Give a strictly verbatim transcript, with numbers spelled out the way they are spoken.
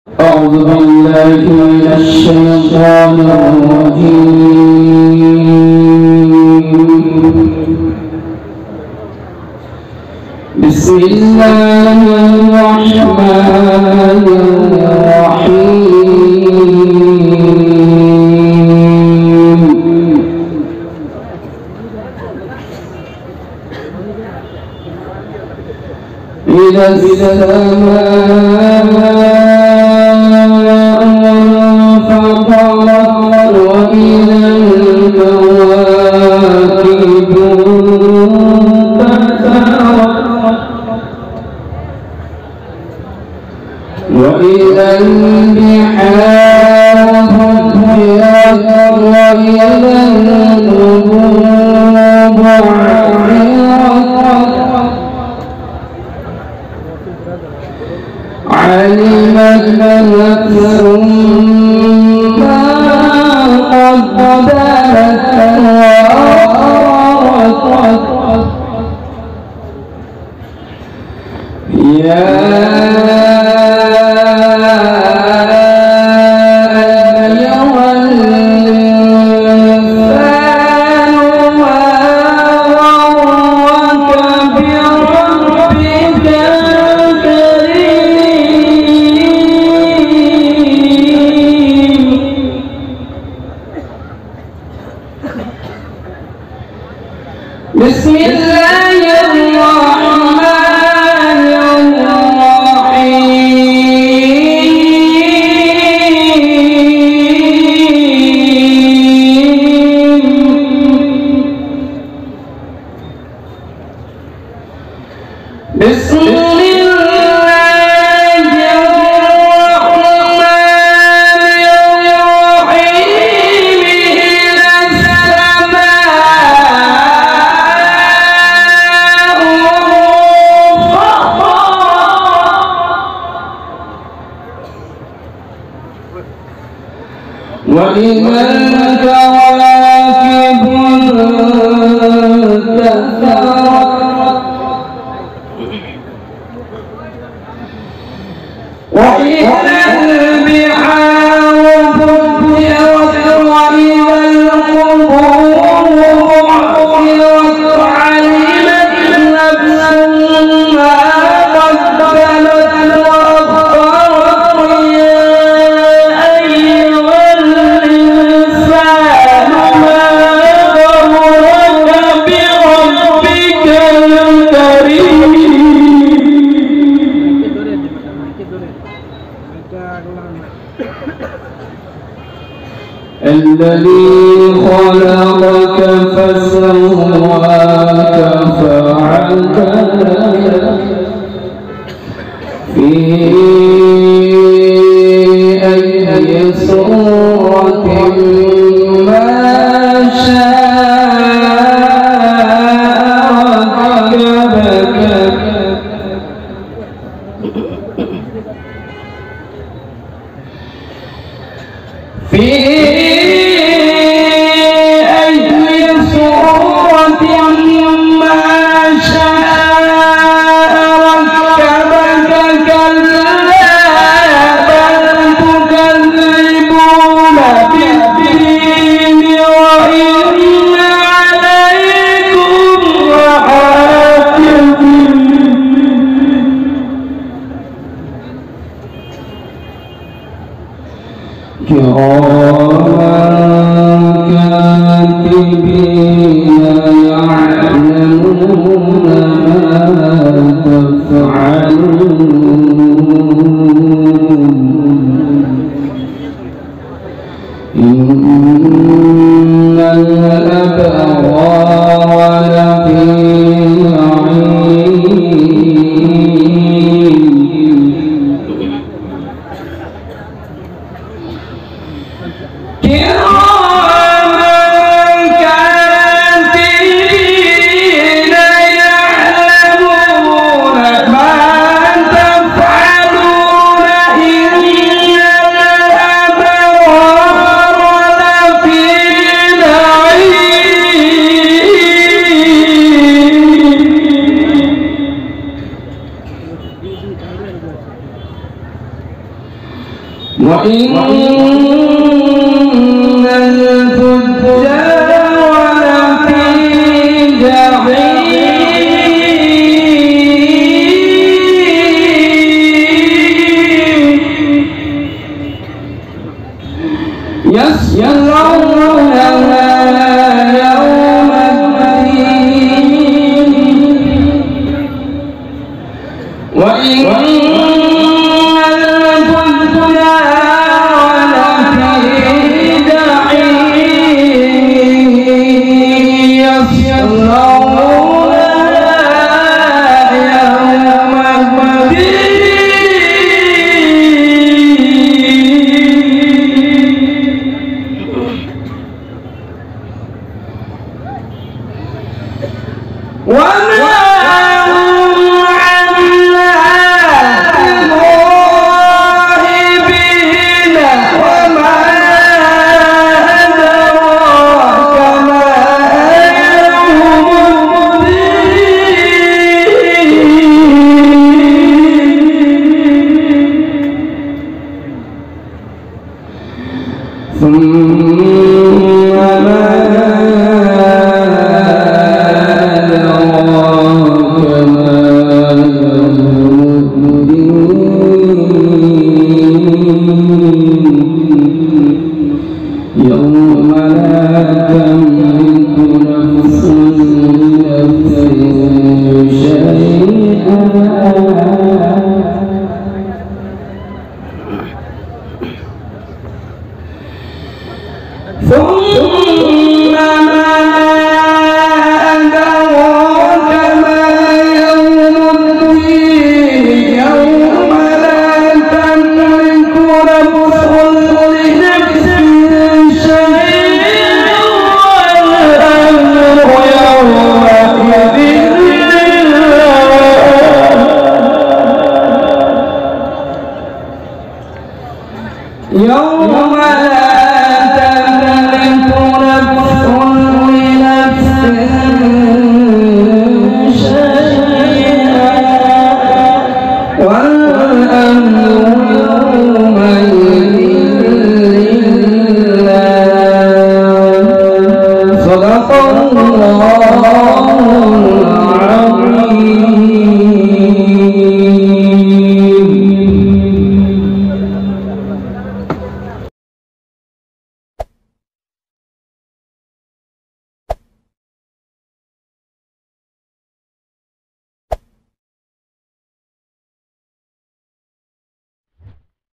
أعوذ بالله من الشيطان الرجيم. بسم الله الرحمن الرحيم. إذا السماء انفطرت وإذا الكواكب انتثرت وإذا البحار فجرت وإذا القبور بعثرت علمت نفس ما قدمت وأخرت. يا أيها الإنسان ما غرك بربك بسم الله الرحمن الرحيم. بسم وإذا الكواكب انتثرت وإذا البحار فجرت وإذا القبور بعثرت علمت نفس ما قدمت وأخرت. الذي خلقك فسواك فعدلك في أي صورة ما شاء ركبك. في كراما كاتبين يعلمون ما تفعلون. إن الأبرار لفي نعيم. كراما وإن الفجار لفي جحيم يصلونها يوم الدين وإن يوم لا